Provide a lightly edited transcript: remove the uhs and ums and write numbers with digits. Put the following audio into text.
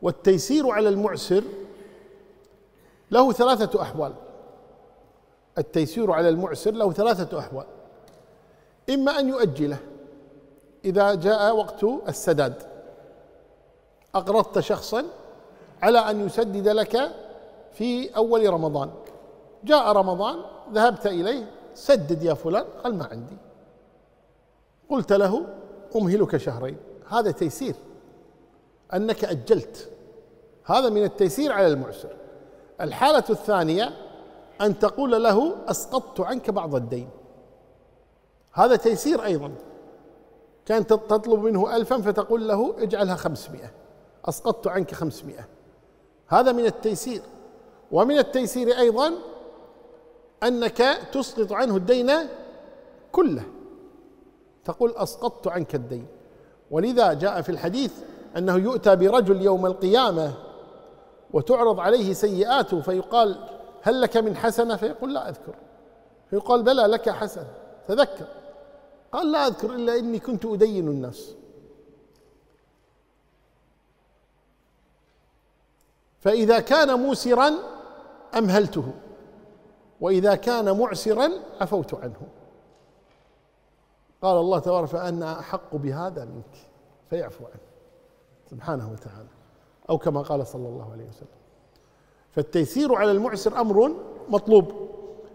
والتيسير على المعسر له ثلاثة أحوال. التيسير على المعسر له ثلاثة أحوال: إما أن يؤجله إذا جاء وقت السداد، أقرضت شخصا على أن يسدد لك في أول رمضان، جاء رمضان ذهبت إليه: سدد يا فلان. قال: ما عندي. قلت له: أمهلك شهرين. هذا تيسير، أنك أجلت، هذا من التيسير على المعسر. الحالة الثانية أن تقول له: أسقطت عنك بعض الدين، هذا تيسير أيضا. كانت تطلب منه 1000 فتقول له: اجعلها 500، أسقطت عنك 500، هذا من التيسير. ومن التيسير أيضا أنك تسقط عنه الدين كله، تقول: أسقطت عنك الدين. ولذا جاء في الحديث أنه يؤتى برجل يوم القيامة وتعرض عليه سيئاته فيقال: هل لك من حسنة؟ فيقول: لا أذكر. فيقال: بلى لك حسنة، تذكر. قال: لا أذكر إلا إني كنت أدين الناس. فإذا كان موسرا أمهلته، وإذا كان معسرا عفوت عنه. قال الله تبارك: فأنا أحق بهذا منك، فيعفو عنه سبحانه وتعالى، أو كما قال صلى الله عليه وسلم. فالتيسير على المعسر أمر مطلوب.